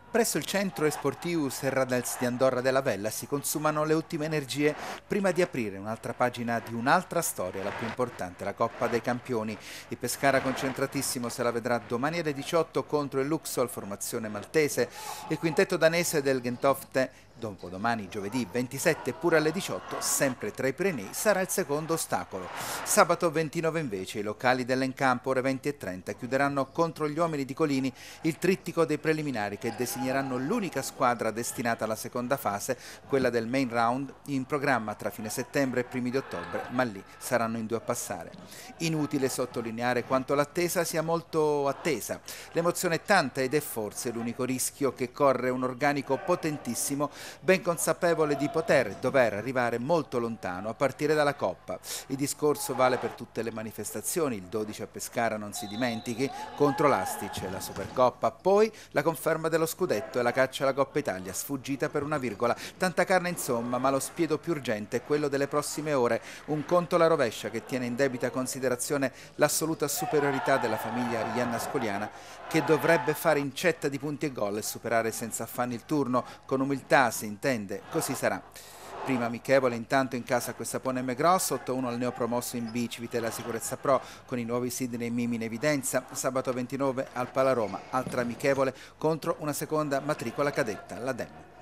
Presso il centro esportivo Serradels di Andorra della Vella si consumano le ultime energie prima di aprire un'altra pagina di un'altra storia, la più importante, la Coppa dei Campioni. Il Pescara concentratissimo se la vedrà domani alle 18 contro il Luxol, formazione maltese. Il quintetto danese del Gentofte dopodomani, giovedì 27, pure alle 18, sempre tra i Pirenei, sarà il secondo ostacolo. Sabato 29 invece i locali dell'Encampo, ore 20:30, chiuderanno contro gli uomini di Colini il trittico dei preliminari che designeranno l'unica squadra destinata alla seconda fase, quella del main round, in programma tra fine settembre e primi di ottobre, ma lì saranno in due a passare. Inutile sottolineare quanto l'attesa sia molto attesa. L'emozione è tanta ed è forse l'unico rischio che corre un organico potentissimo, ben consapevole di poter e dover arrivare molto lontano a partire dalla Coppa. Il discorso vale per tutte le manifestazioni, il 12 a Pescara non si dimentichi, contro l'Astic e la Supercoppa, poi la conferma dello scudetto e la caccia alla Coppa Italia, sfuggita per una virgola. Tanta carne insomma, ma lo spiedo più urgente è quello delle prossime ore, un conto alla rovescia che tiene in debita considerazione l'assoluta superiorità della famiglia iannascoliana, che dovrebbe fare incetta di punti e gol e superare senza affanni il turno, con umiltà si intende, così sarà. Prima amichevole intanto in casa a Questapone Grosso, 8-1 al neopromosso in B Civitella Sicurezza Pro con i nuovi Sidney e Mimi in evidenza. Sabato 29 al Palaroma, altra amichevole contro una seconda matricola cadetta, la Dem.